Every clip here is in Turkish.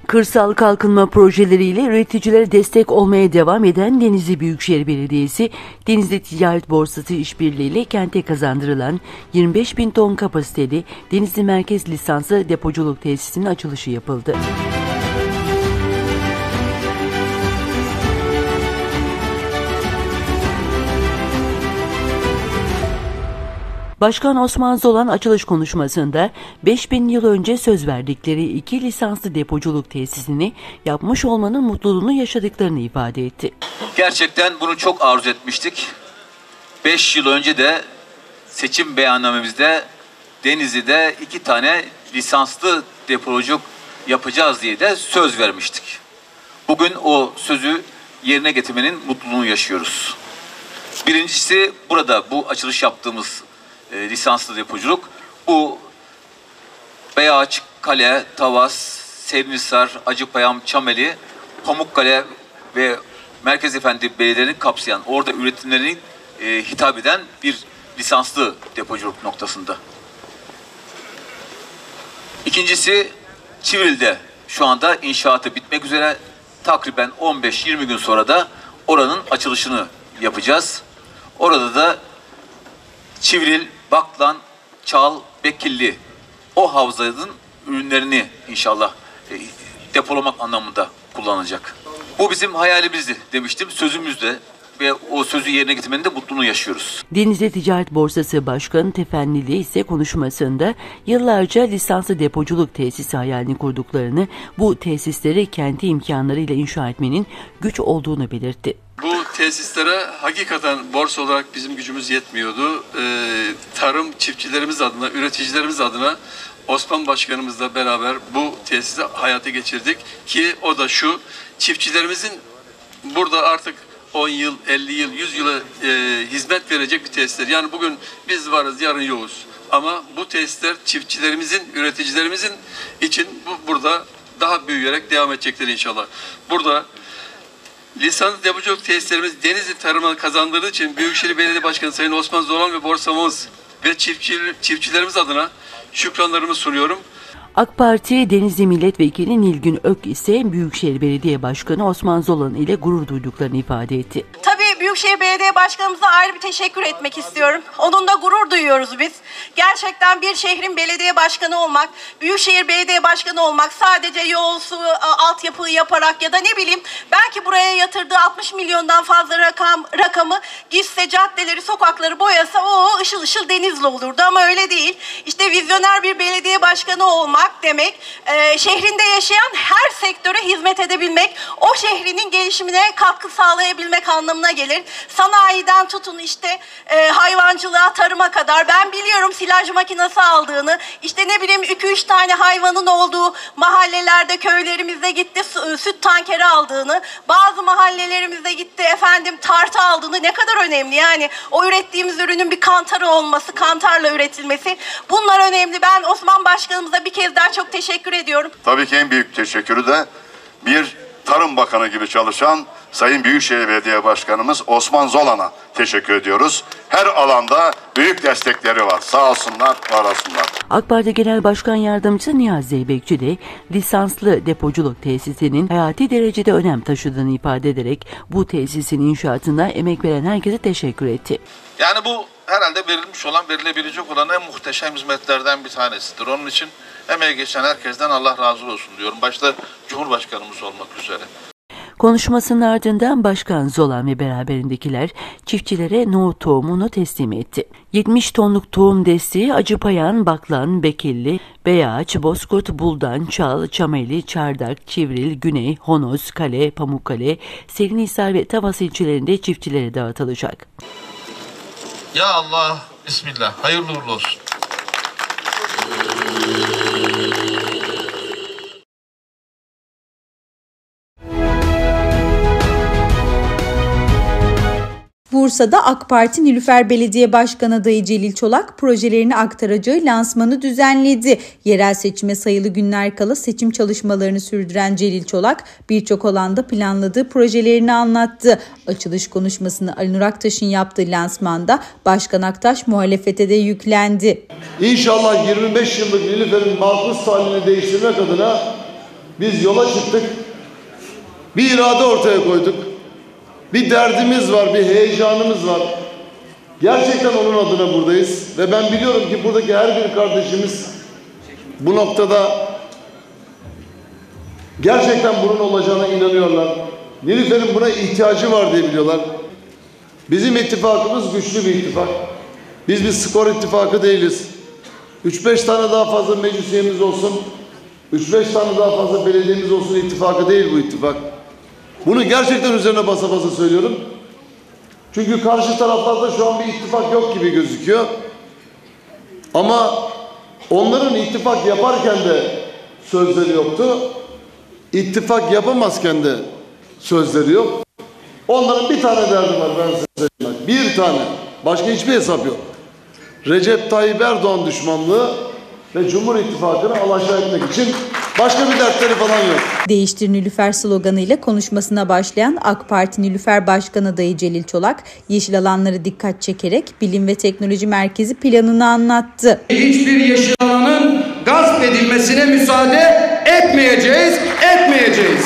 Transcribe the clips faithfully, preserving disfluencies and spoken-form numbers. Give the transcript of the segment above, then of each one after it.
Kırsal kalkınma projeleriyle üreticilere destek olmaya devam eden Denizli Büyükşehir Belediyesi, Denizli Ticaret Borsası işbirliğiyle kente kazandırılan yirmi beş bin ton kapasiteli Denizli Merkez Lisanslı Depoculuk Tesisinin açılışı yapıldı. Başkan Osman Zolan açılış konuşmasında beş bin yıl önce söz verdikleri iki lisanslı depoculuk tesisini yapmış olmanın mutluluğunu yaşadıklarını ifade etti. Gerçekten bunu çok arzu etmiştik. beş yıl önce de seçim beyannamemizde Denizli'de iki tane lisanslı depoculuk yapacağız diye de söz vermiştik. Bugün o sözü yerine getirmenin mutluluğunu yaşıyoruz. Birincisi burada bu açılış yaptığımız E, lisanslı depoculuk. Bu Beyaç, Kale, Tavas, Serinhisar, Acıpayam, Çameli, Pamukkale ve Merkezefendi belediyelerini kapsayan, orada üretimlerini e, hitap eden bir lisanslı depoculuk noktasında. İkincisi Çivril'de şu anda inşaatı bitmek üzere, takriben on beş yirmi gün sonra da oranın açılışını yapacağız. Orada da Çivril, Baklan, Çal, Bekilli o havzanın ürünlerini inşallah e, depolamak anlamında kullanılacak. Bu bizim hayalimizdi demiştim, sözümüzde ve o sözü yerine getirmenin de mutluluğunu yaşıyoruz. Denizli Ticaret Borsası Başkanı Tefennili ise konuşmasında yıllarca lisanslı depoculuk tesisi hayalini kurduklarını, bu tesisleri kendi imkanlarıyla inşa etmenin güç olduğunu belirtti. Bu tesislere hakikaten borsa olarak bizim gücümüz yetmiyordu. Ee, tarım çiftçilerimiz adına, üreticilerimiz adına Osman Başkanımızla beraber bu tesisi hayata geçirdik. Ki o da şu, çiftçilerimizin burada artık on yıl, elli yıl, yüz yıla e, hizmet verecek bir tesisler. Yani bugün biz varız, yarın yokuz. Ama bu tesisler çiftçilerimizin, üreticilerimizin için bu, burada daha büyüyerek devam edecekler inşallah. Burada lisanslı depoculuk tesislerimiz Denizli tarımını kazandırdığı için Büyükşehir Belediye Başkanı Sayın Osman Zolan ve borsamız ve çiftçi, çiftçilerimiz adına şükranlarımı sunuyorum. AK Parti Denizli Milletvekili Nilgün Ök ise Büyükşehir Belediye Başkanı Osman Zolan ile gurur duyduklarını ifade etti. Tabii Büyükşehir Belediye Başkanımıza ayrı bir teşekkür etmek istiyorum. Onunla gurur duyuyoruz biz. Gerçekten bir şehrin belediye başkanı olmak, Büyükşehir Belediye Başkanı olmak sadece yol, su, altyapı yaparak ya da ne bileyim belki buraya yatırdığı altmış milyondan fazla rakam, rakamı gitse caddeleri, sokakları boyasa o ışıl ışıl Denizli olurdu ama öyle değil. İşte vizyoner bir belediye başkanı olmak demek, e, şehrinde yaşayan her sektöre hizmet edebilmek, o şehrinin gelişimine katkı sağlayabilmek anlamına gelir. Sanayiden tutun işte e, hayvancılığa, tarıma kadar. Ben biliyorum silaj makinesi aldığını, işte ne bileyim iki üç tane hayvanın olduğu mahallelerde, köylerimizde gitti süt tankeri aldığını, bazı mahallelerimizde gitti efendim tartı aldığını. Ne kadar önemli yani o ürettiğimiz ürünün bir kantarı olması, kantarla üretilmesi. Bunlar önemli. Ben Osman Başkanımıza bir kez daha çok teşekkür ediyorum. Tabii ki en büyük teşekkürü de bir Tarım Bakanı gibi çalışan Sayın Büyükşehir Belediye Başkanımız Osman Zolan'a teşekkür ediyoruz. Her alanda büyük destekleri var. Sağ olsunlar, var olsunlar. AK Parti Genel Başkan Yardımcısı Niyazi Zeybekçi de lisanslı depoculuk tesisinin hayati derecede önem taşıdığını ifade ederek bu tesisin inşaatına emek veren herkese teşekkür etti. Yani bu herhalde verilmiş olan, verilebilecek olan en muhteşem hizmetlerden bir tanesidir. Onun için emeği geçen herkesten Allah razı olsun diyorum. Başta Cumhurbaşkanımız olmak üzere. Konuşmasının ardından Başkan Zolan ve beraberindekiler çiftçilere nohut tohumunu teslim etti. yetmiş tonluk tohum desteği Acıpayan, Baklan, Bekilli, Beyaç, Bozkurt, Buldan, Çal, Çameli, Çardak, Çivril, Güney, Honoz, Kale, Pamukkale, Serinhisar ve Tavas ilçelerinde çiftçilere dağıtılacak. Ya Allah, Bismillah, hayırlı uğurlu olsun. Bursa'da AK Parti Nilüfer Belediye Başkanı adayı Celil Çolak projelerini aktaracağı lansmanı düzenledi. Yerel seçime sayılı günler kala seçim çalışmalarını sürdüren Celil Çolak birçok alanda planladığı projelerini anlattı. Açılış konuşmasını Ali Nur Aktaş'ın yaptığı lansmanda Başkan Aktaş muhalefete de yüklendi. İnşallah yirmi beş yıllık Nilüfer'in makus halini değiştirmek adına biz yola çıktık. Bir irade ortaya koyduk. Bir derdimiz var, bir heyecanımız var. Gerçekten onun adına buradayız. Ve ben biliyorum ki buradaki her bir kardeşimiz bu noktada gerçekten bunun olacağına inanıyorlar. Nilüfer'in buna ihtiyacı var diye biliyorlar. Bizim ittifakımız güçlü bir ittifak. Biz bir skor ittifakı değiliz. Üç beş tane daha fazla meclis üyemiz olsun, üç beş tane daha fazla belediyemiz olsun ittifakı değil bu ittifak. Bunu gerçekten üzerine basa basa söylüyorum. Çünkü karşı taraflarda şu an bir ittifak yok gibi gözüküyor. Ama onların ittifak yaparken de sözleri yoktu. İttifak yapamazken de sözleri yok. Onların bir tane derdi var, ben size söyleyeyim. Bir tane. Başka hiçbir hesap yok. Recep Tayyip Erdoğan düşmanlığı ve Cumhur İttifakı'nı alaşağı etmek için başka bir dertleri falan yok. Değiştir Nilüfer sloganıyla konuşmasına başlayan AK Parti Nilüfer Başkan Adayı Celil Çolak, yeşil alanları dikkat çekerek Bilim ve Teknoloji Merkezi planını anlattı. Hiçbir yeşil alanın gasp edilmesine müsaade etmeyeceğiz, etmeyeceğiz.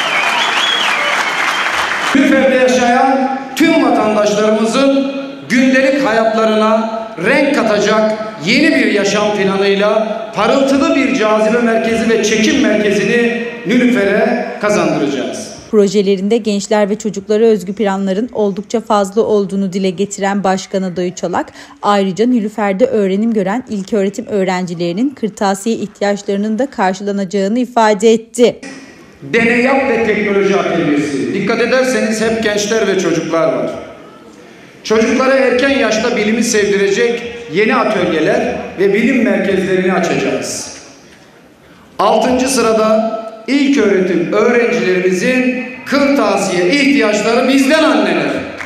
Nilüfer'de yaşayan tüm vatandaşlarımızın gündelik hayatlarına renk katacak yeni bir yaşam planıyla parıltılı bir cazibe merkezi ve çekim merkezini Nilüfer'e kazandıracağız. Projelerinde gençler ve çocuklara özgü planların oldukça fazla olduğunu dile getiren Başkan Adayı Çolak, ayrıca Nilüfer'de öğrenim gören ilköğretim öğrencilerinin kırtasiye ihtiyaçlarının da karşılanacağını ifade etti. Deney Yap ve Teknoloji Atölyesi. Dikkat ederseniz hep gençler ve çocuklar var. Çocuklara erken yaşta bilimi sevdirecek yeni atölyeler ve bilim merkezlerini açacağız. Altıncı sırada ilköğretim öğrencilerimizin kırtasiye ihtiyaçları bizden anneler.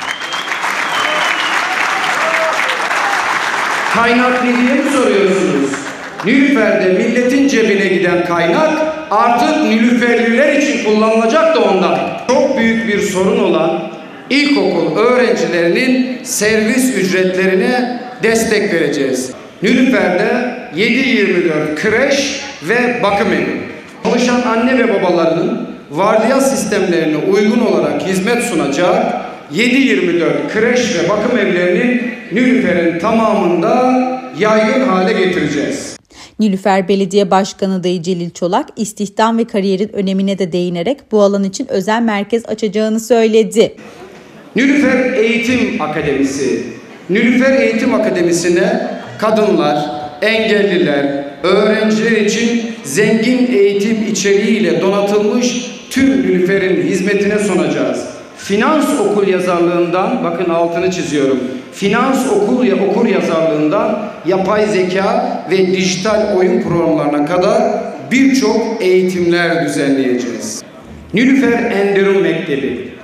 Kaynak ne diye mi soruyorsunuz? Nilüfer'de milletin cebine giden kaynak artık Nilüferliler için kullanılacak da ondan. Çok büyük bir sorun olan İlkokul öğrencilerinin servis ücretlerine destek vereceğiz. Nilüfer'de yedi yirmi dört kreş ve bakım evi. Çalışan anne ve babalarının vardiya sistemlerine uygun olarak hizmet sunacak yedi yirmi dört kreş ve bakım evlerini Nilüfer'in tamamında yaygın hale getireceğiz. Nilüfer Belediye Başkanı Adayı Celil Çolak, istihdam ve kariyerin önemine de değinerek bu alan için özel merkez açacağını söyledi. Nilüfer Eğitim Akademisi. Nilüfer Eğitim Akademisi'ne kadınlar, engelliler, öğrenciler için zengin eğitim içeriğiyle donatılmış tüm Nilüfer'in hizmetine sunacağız. Finans okul yazarlığından, bakın altını çiziyorum, finans okul ya okur yazarlığından yapay zeka ve dijital oyun programlarına kadar birçok eğitimler düzenleyeceğiz. Nilüfer Enderun Mektebi.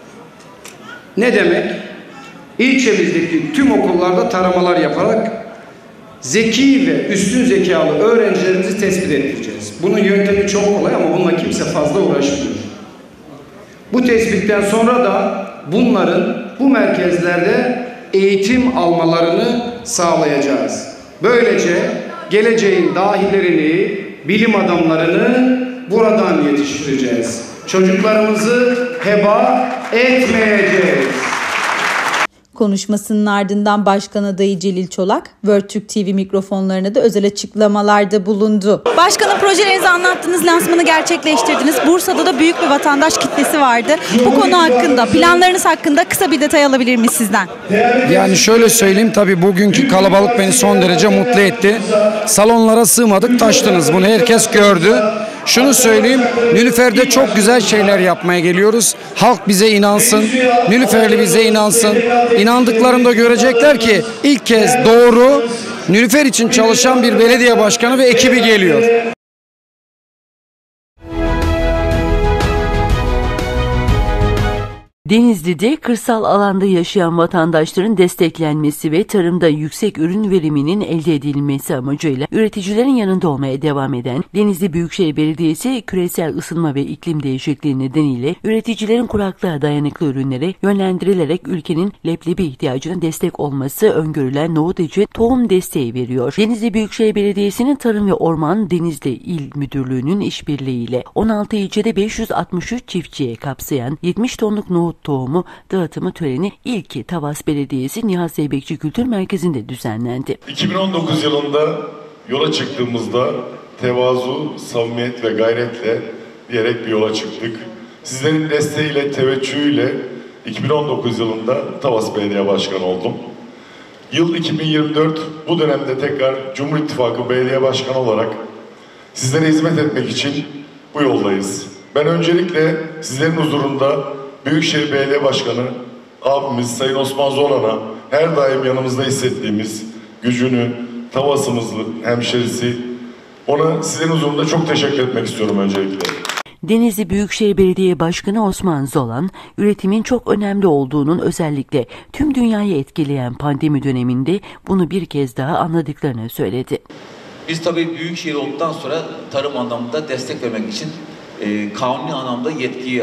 Ne demek? İlçemizdeki tüm okullarda taramalar yaparak zeki ve üstün zekalı öğrencilerimizi tespit edeceğiz. Bunun yöntemi çok kolay ama bununla kimse fazla uğraşmıyor. Bu tespitten sonra da bunların bu merkezlerde eğitim almalarını sağlayacağız. Böylece geleceğin dahilerini, bilim adamlarını buradan yetiştireceğiz. Çocuklarımızı heba etmeyeceğiz. Konuşmasının ardından Başkan Adayı Celil Çolak, World Türk T V mikrofonlarına da özel açıklamalarda bulundu. Başkanım, projelerinizi anlattınız, lansmanı gerçekleştirdiniz. Bursa'da da büyük bir vatandaş kitlesi vardı. Bu konu hakkında, planlarınız hakkında kısa bir detay alabilir miyiz sizden? Yani şöyle söyleyeyim, tabii bugünkü kalabalık beni son derece mutlu etti. Salonlara sığmadık, taştınız. Bunu herkes gördü. Şunu söyleyeyim, Nilüfer'de çok güzel şeyler yapmaya geliyoruz. Halk bize inansın, Nilüferli bize inansın. İnandıklarında görecekler ki ilk kez doğru, Nilüfer için çalışan bir belediye başkanı ve ekibi geliyor. Denizli'de kırsal alanda yaşayan vatandaşların desteklenmesi ve tarımda yüksek ürün veriminin elde edilmesi amacıyla üreticilerin yanında olmaya devam eden Denizli Büyükşehir Belediyesi küresel ısınma ve iklim değişikliği nedeniyle üreticilerin kuraklığa dayanıklı ürünlere yönlendirilerek ülkenin leblebi ihtiyacına destek olması öngörülen nohut için tohum desteği veriyor. Denizli Büyükşehir Belediyesi'nin Tarım ve Orman Denizli İl Müdürlüğü'nün işbirliğiyle on altı ilçede beş yüz altmış üç çiftçiye kapsayan yetmiş tonluk nohut tohumu dağıtımı töreni ilki Tavas Belediyesi Nihat Zeybekçi Kültür Merkezi'nde düzenlendi. iki bin on dokuz yılında yola çıktığımızda tevazu, samimiyet ve gayretle diyerek bir yola çıktık. Sizlerin desteğiyle, teveccühüyle iki bin on dokuz yılında Tavas Belediye Başkanı oldum. Yıl iki bin yirmi dört, bu dönemde tekrar Cumhur İttifakı Belediye Başkanı olarak sizlere hizmet etmek için bu yoldayız. Ben öncelikle sizlerin huzurunda Büyükşehir Belediye Başkanı abimiz Sayın Osman Zolan'a her daim yanımızda hissettiğimiz gücünü, Tavas'ımızı, hemşerisi, ona sizlerin huzurunda çok teşekkür etmek istiyorum öncelikle. Denizli Büyükşehir Belediye Başkanı Osman Zolan, üretimin çok önemli olduğunun özellikle tüm dünyayı etkileyen pandemi döneminde bunu bir kez daha anladıklarını söyledi. Biz tabii büyükşehir olduktan sonra tarım anlamında destek vermek için e, kanuni anlamda yetkiyi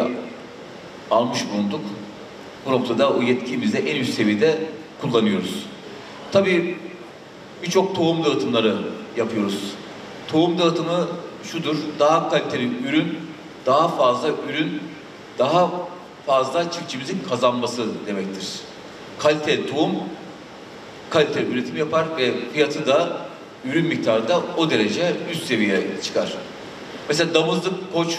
almış bulunduk. Bu noktada o yetkiyi de en üst seviyede kullanıyoruz. Tabii birçok tohum dağıtımları yapıyoruz. Tohum dağıtımı şudur, daha kaliteli ürün, daha fazla ürün, daha fazla çiftçimizin kazanması demektir. Kaliteli tohum, kaliteli üretim yapar ve fiyatı da, ürün miktarı da o derece üst seviyeye çıkar. Mesela damızlık koç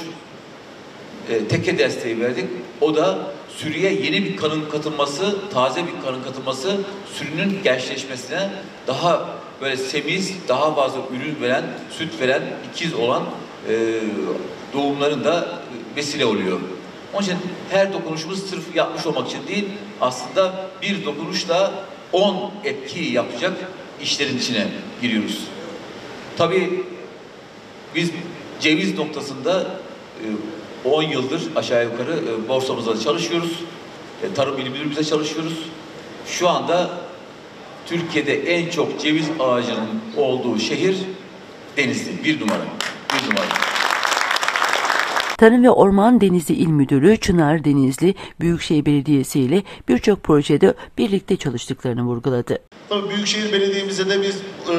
e, teke desteği verdik. O da sürüye yeni bir kanın katılması, taze bir kanın katılması, sürünün gençleşmesine, daha böyle semiz, daha fazla ürün veren, süt veren, ikiz olan e, doğumların da vesile oluyor. Onun için her dokunuşumuz sırf yapmış olmak için değil, aslında bir dokunuşla on etki yapacak işlerin içine giriyoruz. Tabii biz ceviz noktasında on yıldır aşağı yukarı borsamızda çalışıyoruz. Tarım İl Müdürlüğümüzde çalışıyoruz. Şu anda Türkiye'de en çok ceviz ağacının olduğu şehir Denizli. Bir numara. Bir numara. Tarım ve Orman Denizli İl Müdürü Çınar Denizli Büyükşehir Belediyesi ile birçok projede birlikte çalıştıklarını vurguladı. Tabii Büyükşehir Belediye'mizde de biz e,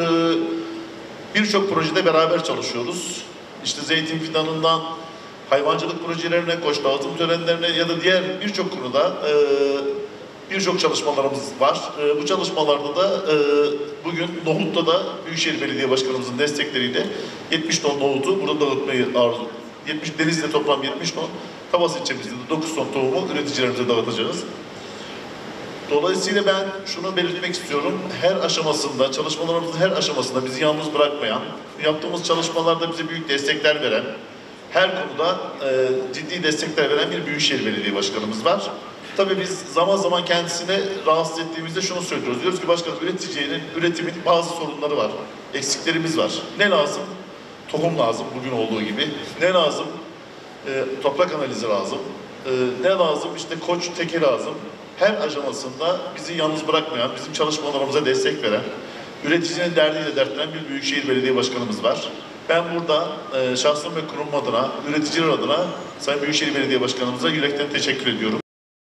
birçok projede beraber çalışıyoruz. İşte zeytin fidanından hayvancılık projelerine, koç dağıtım törenlerine ya da diğer birçok konuda e, birçok çalışmalarımız var. E, bu çalışmalarda da e, bugün nohutta da Büyükşehir Belediye Başkanımızın destekleriyle yetmiş ton nohutu burada dağıtmayı arzu yetmiş Denizli'de toplam yetmiş ton, Tavas ilçemizde de dokuz ton tohumu üreticilerimize dağıtacağız. Dolayısıyla ben şunu belirtmek istiyorum. Her aşamasında, çalışmalarımızın her aşamasında bizi yalnız bırakmayan, yaptığımız çalışmalarda bize büyük destekler veren, her konuda e, ciddi destekler veren bir Büyükşehir Belediye Başkanımız var. Tabii biz zaman zaman kendisine rahatsız ettiğimizde şunu söylüyoruz. Diyoruz ki başkanım, üreticinin, üretimin bazı sorunları var, eksiklerimiz var. Ne lazım? Tohum lazım bugün olduğu gibi. Ne lazım? E, toprak analizi lazım. E, ne lazım? İşte koç teki lazım. Her aşamasında bizi yalnız bırakmayan, bizim çalışmalarımıza destek veren, üreticinin derdiyle dertlenen bir Büyükşehir Belediye Başkanımız var. Ben burada e, şahsım ve kurum adına, üreticiler adına Sayın Büyükşehir Belediye Başkanımıza yürekten teşekkür ediyorum.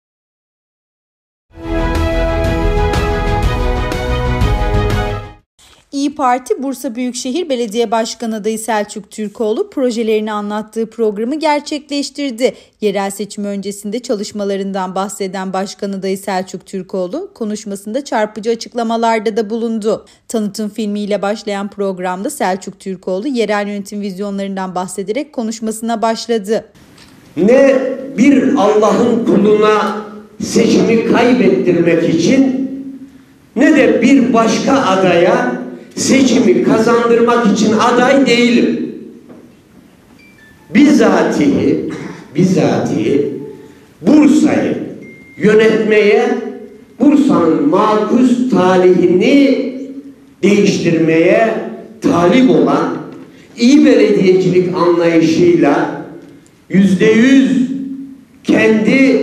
İYİ Parti Bursa Büyükşehir Belediye Başkanı adayı Selçuk Türkoğlu projelerini anlattığı programı gerçekleştirdi. Yerel seçim öncesinde çalışmalarından bahseden Başkan adayı Selçuk Türkoğlu konuşmasında çarpıcı açıklamalarda da bulundu. Tanıtım filmiyle başlayan programda Selçuk Türkoğlu yerel yönetim vizyonlarından bahsederek konuşmasına başladı. Ne bir Allah'ın kuluna seçimi kaybettirmek için ne de bir başka adaya seçimi kazandırmak için aday değilim. Bizatihi, bizatihi Bursa'yı yönetmeye, Bursa'nın makus talihini değiştirmeye talip olan iyi belediyecilik anlayışıyla yüzde yüz kendi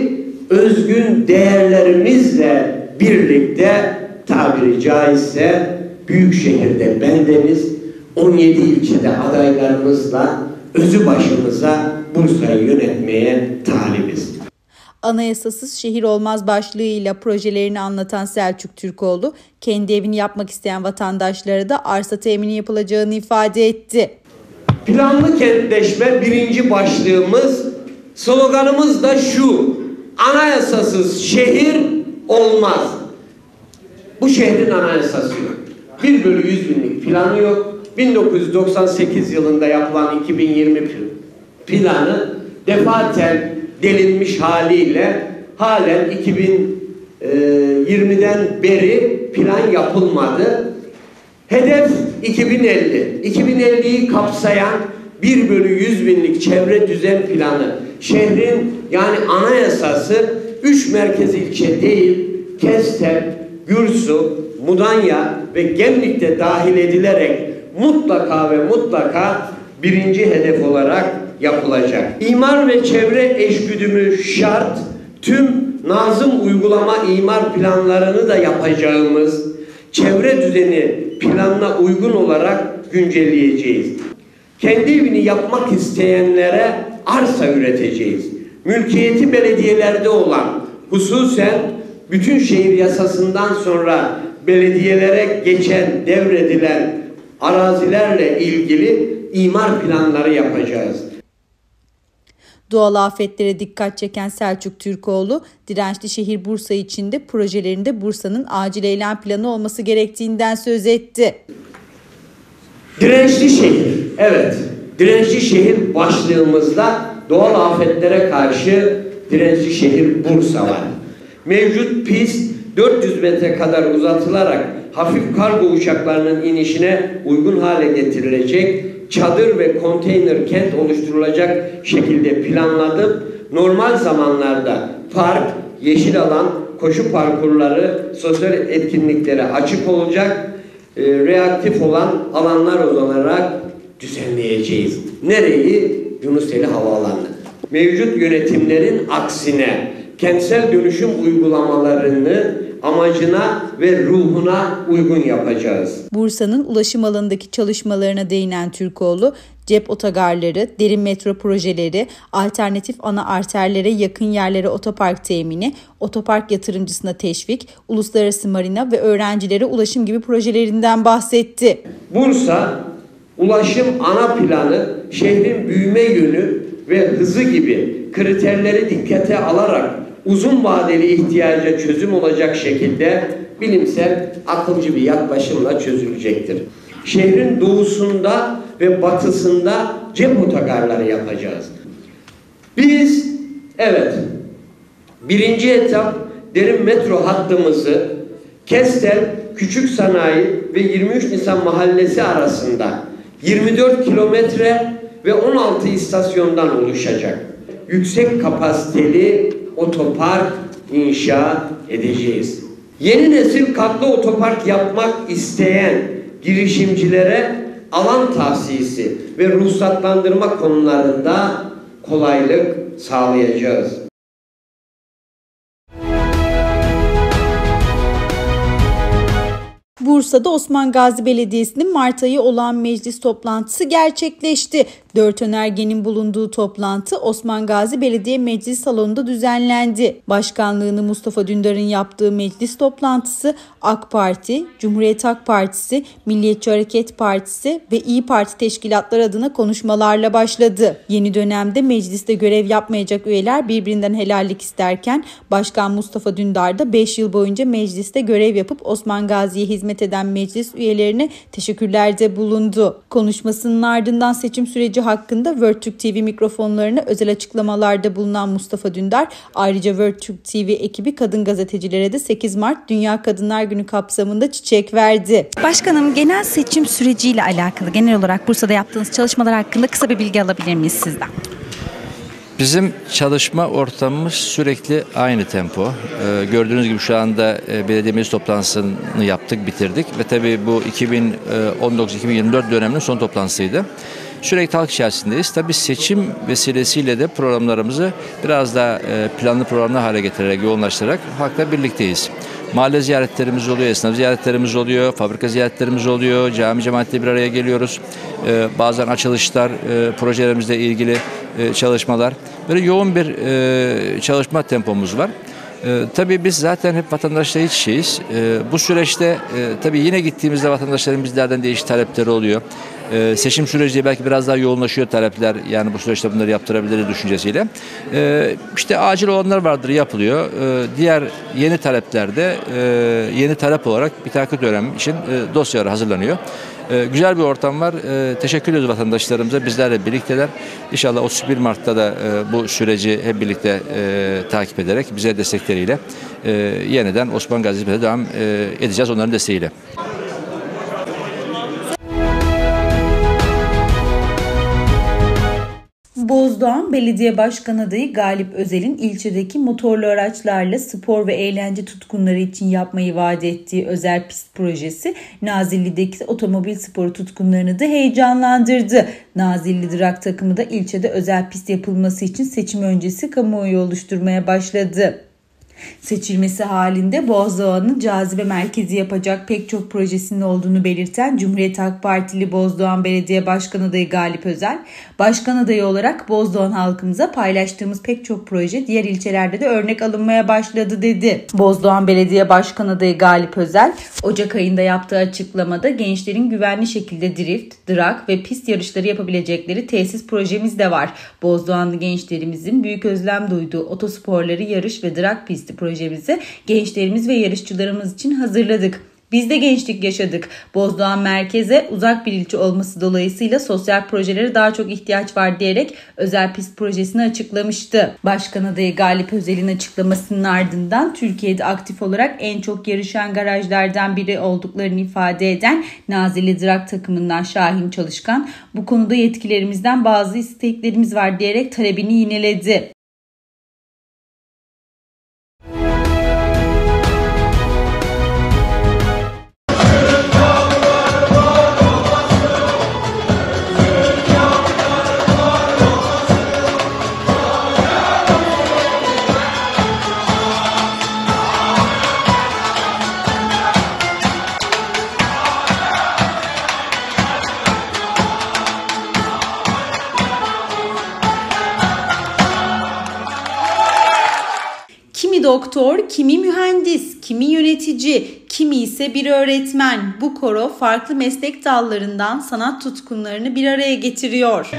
özgün değerlerimizle birlikte tabiri caizse büyük şehirde bendeniz, on yedi ilçede adaylarımızla özü başımıza Bursa'yı yönetmeye talibiz. Anayasasız şehir olmaz başlığıyla projelerini anlatan Selçuk Türkoğlu, kendi evini yapmak isteyen vatandaşlara da arsa temini yapılacağını ifade etti. Planlı kentleşme birinci başlığımız, sloganımız da şu: anayasasız şehir olmaz. Bu şehrin anayasası yok. bir bölü yüz binlik planı yok. bin dokuz yüz doksan sekiz yılında yapılan iki bin yirmi planı defaten delinmiş haliyle halen iki bin yirmiden beri plan yapılmadı. Hedef iki bin elli. iki bin elliyi kapsayan bir bölü yüz binlik çevre düzen planı. Şehrin yani anayasası üç merkez ilçe değil, Kestel, Gürsu, Mudanya ve Gemlik'te dahil edilerek mutlaka ve mutlaka birinci hedef olarak yapılacak. İmar ve çevre eşgüdümü şart, tüm nazım uygulama imar planlarını da yapacağımız çevre düzeni planına uygun olarak güncelleyeceğiz. Kendi evini yapmak isteyenlere arsa üreteceğiz. Mülkiyeti belediyelerde olan, hususen bütün şehir yasasından sonra belediyelere geçen, devredilen arazilerle ilgili imar planları yapacağız. Doğal afetlere dikkat çeken Selçuk Türkoğlu, dirençli şehir Bursa için de projelerinde Bursa'nın acil eylem planı olması gerektiğinden söz etti. Dirençli şehir, evet. Dirençli şehir başlığımızda doğal afetlere karşı dirençli şehir Bursa var. Mevcut pist dört yüz metre kadar uzatılarak hafif kargo uçaklarının inişine uygun hale getirilecek, çadır ve konteyner kent oluşturulacak şekilde planladım. Normal zamanlarda park, yeşil alan, koşu parkurları, sosyal etkinliklere açık olacak, e, reaktif olan alanlar olarak düzenleyeceğiz. Nereyi? Yunuseli Havaalanı. Mevcut yönetimlerin aksine kentsel dönüşüm uygulamalarını amacına ve ruhuna uygun yapacağız. Bursa'nın ulaşım alanındaki çalışmalarına değinen Türkoğlu, cep otogarları, derin metro projeleri, alternatif ana arterlere yakın yerlere otopark temini, otopark yatırımcısına teşvik, uluslararası marina ve öğrencilere ulaşım gibi projelerinden bahsetti. Bursa, ulaşım ana planı, şehrin büyüme yönü ve hızı gibi kriterleri dikkate alarak uzun vadeli ihtiyaca çözüm olacak şekilde bilimsel, akılcı bir yaklaşımla çözülecektir. Şehrin doğusunda ve batısında cep otogarları yapacağız. Biz, evet, birinci etap derin metro hattımızı Kestel, Küçük Sanayi ve yirmi üç Nisan Mahallesi arasında yirmi dört kilometre ve on altı istasyondan oluşacak yüksek kapasiteli otopark inşa edeceğiz. Yeni nesil katlı otopark yapmak isteyen girişimcilere alan tahsisi ve ruhsatlandırma konularında kolaylık sağlayacağız. Bursa'da Osman Gazi Belediyesi'nin Mart ayı olan meclis toplantısı gerçekleşti. Dört önergenin bulunduğu toplantı Osman Gazi Belediye Meclis Salonu'nda düzenlendi. Başkanlığını Mustafa Dündar'ın yaptığı meclis toplantısı AK Parti, Cumhuriyet Halk Partisi, Milliyetçi Hareket Partisi ve İYİ Parti teşkilatları adına konuşmalarla başladı. Yeni dönemde mecliste görev yapmayacak üyeler birbirinden helallik isterken Başkan Mustafa Dündar da beş yıl boyunca mecliste görev yapıp Osman Gazi'ye hizmet eden meclis üyelerine teşekkürlerde bulundu. Konuşmasının ardından seçim süreci hakkında WorldTürk T V mikrofonlarına özel açıklamalarda bulunan Mustafa Dündar, ayrıca WorldTürk T V ekibi kadın gazetecilere de sekiz Mart Dünya Kadınlar Günü kapsamında çiçek verdi. Başkanım, genel seçim süreciyle alakalı genel olarak Bursa'da yaptığınız çalışmalar hakkında kısa bir bilgi alabilir miyiz sizden? Bizim çalışma ortamımız sürekli aynı tempo. Ee, gördüğünüz gibi şu anda e, belediye meclis toplantısını yaptık, bitirdik ve tabii bu iki bin on dokuz iki bin yirmi dört döneminin son toplantısıydı. Sürekli halk içerisindeyiz. Tabii seçim vesilesiyle de programlarımızı biraz daha e, planlı programlı hale getirerek, yoğunlaştırarak halkla birlikteyiz. Mahalle ziyaretlerimiz oluyor, esnaf ziyaretlerimiz oluyor, fabrika ziyaretlerimiz oluyor, cami cemaatle bir araya geliyoruz. Ee, bazen açılışlar, e, projelerimizle ilgili e, çalışmalar. Böyle yoğun bir e, çalışma tempomuz var. E, tabii biz zaten hep vatandaşla iç içeyiz. E, bu süreçte e, tabii yine gittiğimizde vatandaşların bizlerden değişik talepleri oluyor. E, seçim süreci belki biraz daha yoğunlaşıyor talepler. Yani bu süreçte bunları yaptırabiliriz düşüncesiyle. E, işte acil olanlar vardır, yapılıyor. E, diğer yeni taleplerde e, yeni talep olarak bir takip dönem için e, dosyalar hazırlanıyor. E, güzel bir ortam var. E, teşekkür ediyoruz vatandaşlarımıza. Bizlerle birlikteler. İnşallah otuz bir Mart'ta da e, bu süreci hep birlikte e, takip ederek bize destekleriyle e, yeniden Osman Gazi Hizmet'e devam e, edeceğiz onların desteğiyle. Bozdoğan Belediye Başkanı adayı Galip Özel'in ilçedeki motorlu araçlarla spor ve eğlence tutkunları için yapmayı vaat ettiği özel pist projesi Nazilli'deki otomobil sporu tutkunlarını da heyecanlandırdı. Nazilli Drak takımı da ilçede özel pist yapılması için seçim öncesi kamuoyu oluşturmaya başladı. Seçilmesi halinde Bozdoğan'ın cazibe merkezi yapacak pek çok projesinin olduğunu belirten Cumhuriyet Halk Partili Bozdoğan Belediye Başkan adayı Galip Özel, başkan adayı olarak Bozdoğan halkımıza paylaştığımız pek çok proje diğer ilçelerde de örnek alınmaya başladı dedi. Bozdoğan Belediye Başkan adayı Galip Özel, Ocak ayında yaptığı açıklamada gençlerin güvenli şekilde drift, drag ve pist yarışları yapabilecekleri tesis projemiz de var. Bozdoğanlı gençlerimizin büyük özlem duyduğu otosporları yarış ve drag pisti projemizi gençlerimiz ve yarışçılarımız için hazırladık. Biz de gençlik yaşadık. Bozdoğan merkeze uzak bir ilçe olması dolayısıyla sosyal projelere daha çok ihtiyaç var diyerek özel pist projesini açıklamıştı. Başkan adayı Galip Özel'in açıklamasının ardından Türkiye'de aktif olarak en çok yarışan garajlardan biri olduklarını ifade eden Nazilli Drak takımından Şahin Çalışkan, bu konuda yetkilerimizden bazı isteklerimiz var diyerek talebini yineledi. Kimi doktor, kimi mühendis, kimi yönetici, kimi ise bir öğretmen. Bu koro farklı meslek dallarından sanat tutkunlarını bir araya getiriyor.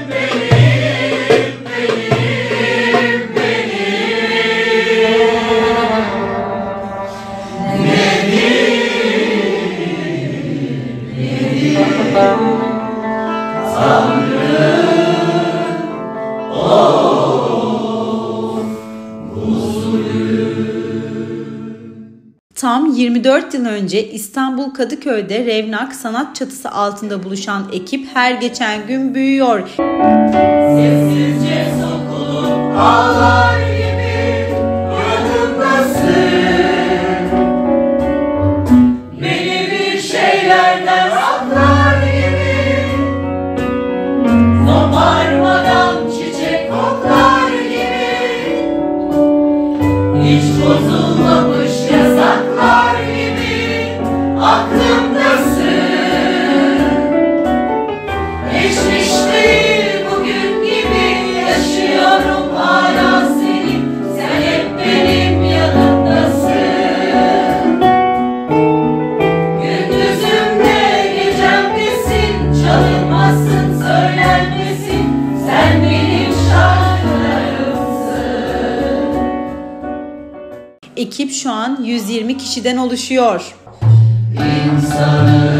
Tam yirmi dört yıl önce İstanbul Kadıköy'de Revnak sanat çatısı altında buluşan ekip her geçen gün büyüyor. Sessizce sokulup ağlar gibi yanımdasın. Beni bir şeylerden saklar gibi. Zoparmadan çiçek koklar gibi. Hiç bozulmamış yasaklar gibi aklımdasın. Geçmiş değil bugün gibi yaşıyorum hala seni. Sen hep benim yanımdasın. Gündüzümde gecemdesin. Çalınmazsın söylenmesin. Sen benim şarkılarımsın. Ekip şu an yüz yirmi kişiden oluşuyor. İnsanı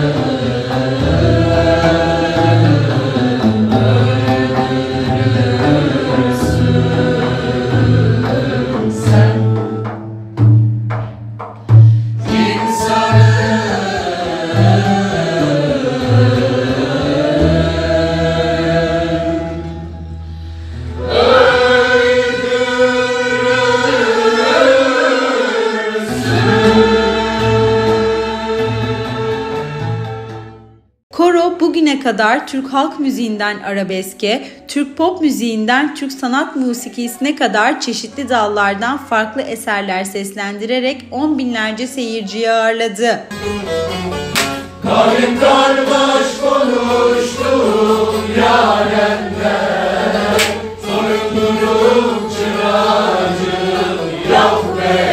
kadar Türk halk müziğinden arabeske, Türk pop müziğinden Türk sanat musikisine kadar çeşitli dallardan farklı eserler seslendirerek on binlerce seyirciyi ağırladı. Kavim kardeş konuştum yarenler, soyundurum çıracım yok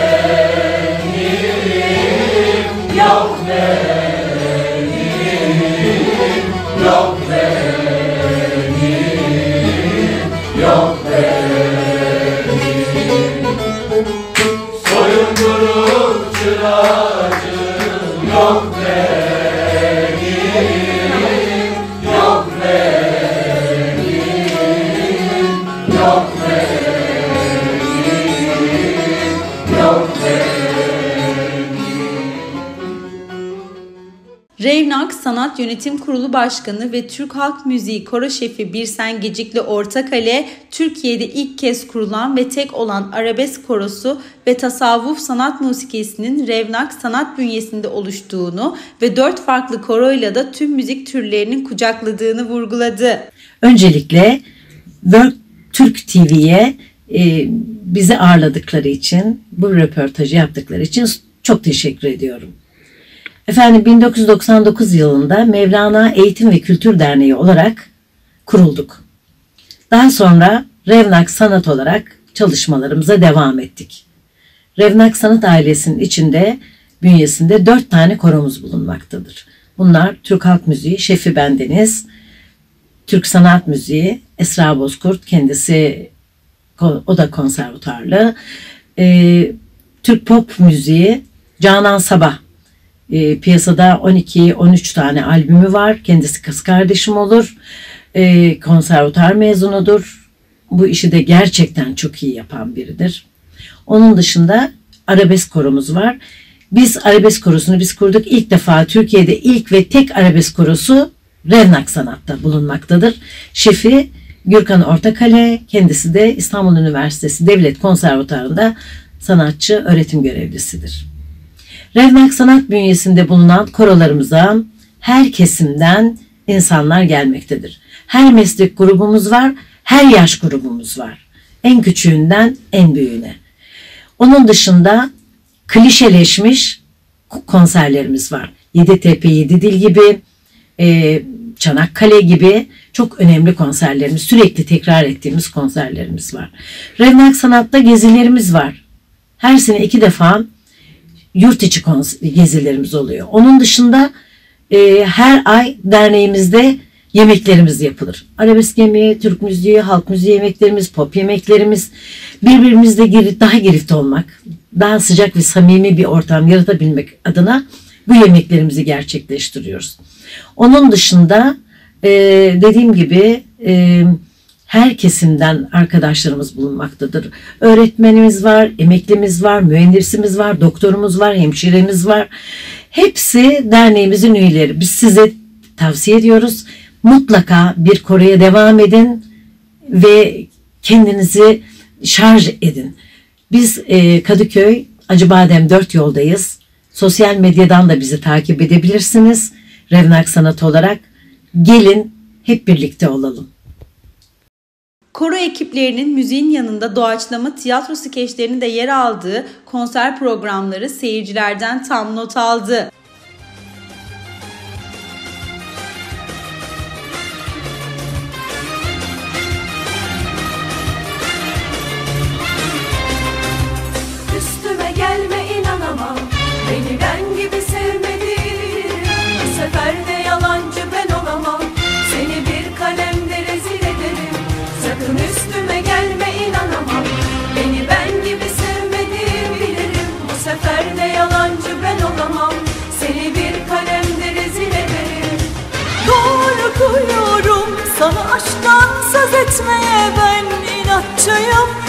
benim, yok benim, yok benim, yok benim, soyundurum çıracım yok benim. Revnak Sanat Yönetim Kurulu Başkanı ve Türk Halk Müziği Koro Şefi Birsen Gecikli Ortakale, Türkiye'de ilk kez kurulan ve tek olan arabesk korosu ve tasavvuf sanat musikisinin Revnak sanat bünyesinde oluştuğunu ve dört farklı koroyla da tüm müzik türlerinin kucakladığını vurguladı. Öncelikle Work Türk T V'ye e, bizi ağırladıkları için, bu röportajı yaptıkları için çok teşekkür ediyorum. Efendim bin dokuz yüz doksan dokuz yılında Mevlana Eğitim ve Kültür Derneği olarak kurulduk. Daha sonra Revnak Sanat olarak çalışmalarımıza devam ettik. Revnak Sanat ailesinin içinde bünyesinde dört tane koromuz bulunmaktadır. Bunlar Türk Halk Müziği, şefi bendeniz, Türk Sanat Müziği, Esra Bozkurt, kendisi o da konservatuarlı, ee, Türk Pop Müziği, Canan Sabah. E, piyasada on iki on üç tane albümü var. Kendisi kız kardeşim olur. E, konservatuar mezunudur. Bu işi de gerçekten çok iyi yapan biridir. Onun dışında arabesk koromuz var. Biz arabesk korosunu biz kurduk. İlk defa Türkiye'de ilk ve tek arabesk korosu Revnak Sanat'ta bulunmaktadır. Şefi Gürkan Ortakale, kendisi de İstanbul Üniversitesi Devlet Konservatuarı'nda sanatçı öğretim görevlisidir. Revnak Sanat bünyesinde bulunan korolarımıza her kesimden insanlar gelmektedir. Her meslek grubumuz var, her yaş grubumuz var. En küçüğünden en büyüğüne. Onun dışında klişeleşmiş konserlerimiz var. yedi tepe yedi dil gibi, e, Çanakkale gibi çok önemli konserlerimiz, sürekli tekrar ettiğimiz konserlerimiz var. Revnak Sanat'ta gezilerimiz var. Her sene iki defa yurt içi gezilerimiz oluyor. Onun dışında e, her ay derneğimizde yemeklerimiz yapılır. Arabesk yemeği, Türk müziği, halk müziği yemeklerimiz, pop yemeklerimiz, birbirimizle gir, daha girifte olmak, daha sıcak ve samimi bir ortam yaratabilmek adına bu yemeklerimizi gerçekleştiriyoruz. Onun dışında e, dediğim gibi e, her kesimden arkadaşlarımız bulunmaktadır. Öğretmenimiz var, emeklimiz var, mühendisimiz var, doktorumuz var, hemşiremiz var. Hepsi derneğimizin üyeleri. Biz size tavsiye ediyoruz. Mutlaka bir koroya devam edin ve kendinizi şarj edin. Biz e, Kadıköy, Acıbadem dört yoldayız. Sosyal medyadan da bizi takip edebilirsiniz. Revnak Sanat olarak. Gelin hep birlikte olalım. Koro ekiplerinin müziğin yanında doğaçlama tiyatro skeçlerinin de yer aldığı konser programları seyircilerden tam not aldı. Üstüme gelme inanamam, beni ben gibi sevmedin. Bu sefer de yalancı ben olamam, seni bir kalemde rezil ederim. Sakın üstüme gelme inanamam, beni ben gibi sevmedin bilirim. Bu sefer de yalancı ben olamam, seni bir kalemde rezil ederim. Korkuyorum sana aşktan söz etmeye, ben inatçıyım.